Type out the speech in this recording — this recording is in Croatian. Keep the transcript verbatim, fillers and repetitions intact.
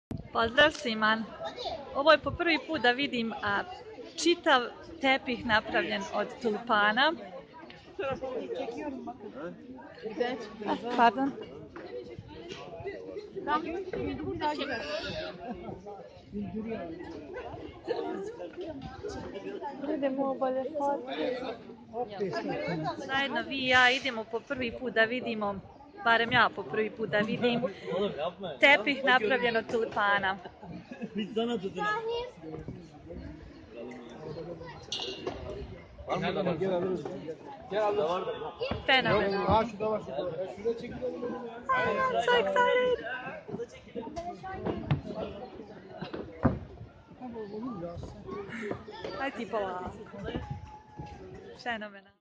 Pozdrav svima! Ovo je po prvi put da vidim a, čitav tepih napravljen od tulipana. A, pardon. Idemo bolje fotke. Zajedno vi i ja idemo po prvi put da vidimo, barem ja po prvi put da vidim, tepih napravljen od tulipana. Fenomenalno. I'm so excited! Aj ti polako. Fenomenalno.